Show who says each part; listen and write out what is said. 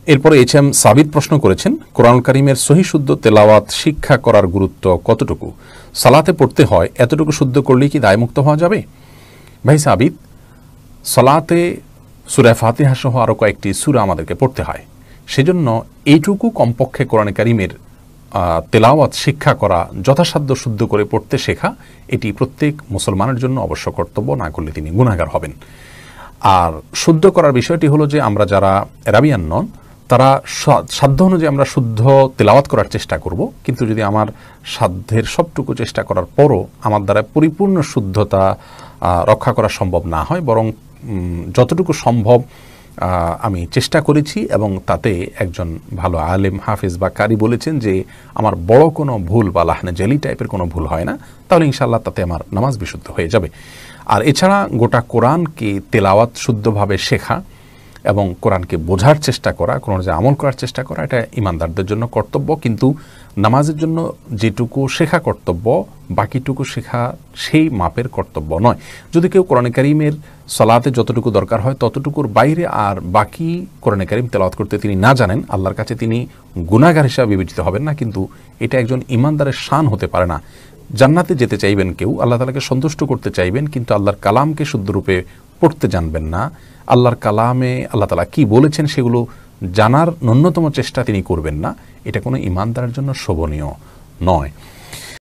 Speaker 1: এরপরে এইচএম সাবিত প্রশ্ন করেছেন, কোরআনুল কারীমের সহিহ শুদ্ধ তেলাওয়াত শিক্ষা করার গুরুত্ব কতটুকু? সালাতে পড়তে হয়, এতটুকু শুদ্ধ করলেই কি দায়মুক্ত হওয়া যাবে? ভাই সাবিত, সালাতে সূরা ফাতিহা সহ আরও কয়েকটি সূরা আমাদেরকে পড়তে হয়, সেজন্য এইটুকু কমপক্ষে কোরআন কারীমের তেলাওয়াত শিক্ষা করা, যথাসাধ্য শুদ্ধ করে পড়তে শেখা, এটি প্রত্যেক মুসলমানের জন্য অবশ্য কর্তব্য, না করলে তিনি গুনাহগার হবেন। আর শুদ্ধ করার বিষয়টি হলো যে আমরা যারা এরাবিয়ান নন তারা সাধ্য অনুযায়ী আমরা শুদ্ধ তেলাওয়াত করার চেষ্টা করব, কিন্তু যদি আমার সাধ্যের সবটুকু চেষ্টা করার পরও আমার দ্বারা পরিপূর্ণ শুদ্ধতা রক্ষা করা সম্ভব না হয়, বরং যতটুকু সম্ভব আমি চেষ্টা করেছি এবং তাতে একজন ভালো আলেম হাফিজ বা কারি বলেছেন যে আমার বড় কোনো ভুল বা লাহনে জেলি টাইপের কোনো ভুল হয় না, তাহলে ইনশাআল্লাহ তাতে আমার নামাজ বিশুদ্ধ হয়ে যাবে। আর এছাড়া গোটা কোরআনকে তেলাওয়াত শুদ্ধভাবে শেখা এবং কোরআনকে বোঝার চেষ্টা করা, কোরআন যে আমল করার চেষ্টা করা, এটা ইমানদারদের জন্য কর্তব্য। কিন্তু নামাজের জন্য যেটুকু শেখা কর্তব্য, বাকিটুকু শেখা সেই মাপের কর্তব্য নয়। যদি কেউ কোরআনে কারীমের সালাতে যতটুকু দরকার হয় ততটুকুর বাইরে আর বাকি কোরআনে কারীম তেলাওয়াত করতে তিনি না জানেন, আল্লাহর কাছে তিনি গুনাহগার হিসাবে বিবেচিত হবেন না, কিন্তু এটা একজন ইমানদারের শান হতে পারে না। জান্নাতে যেতে চাইবেন কেউ, আল্লাহ তাআলাকে সন্তুষ্ট করতে চাইবেন, কিন্তু আল্লাহর কালামকে শুদ্ধরূপে পড়তে জানবেন না, আল্লাহর কালামে আল্লাহ তাআলা কি বলেছেন সেগুলো জানার ন্যূনতম চেষ্টা তিনি করবেন না, এটা কোনো ইমানদারের জন্য শোভনীয় নয়।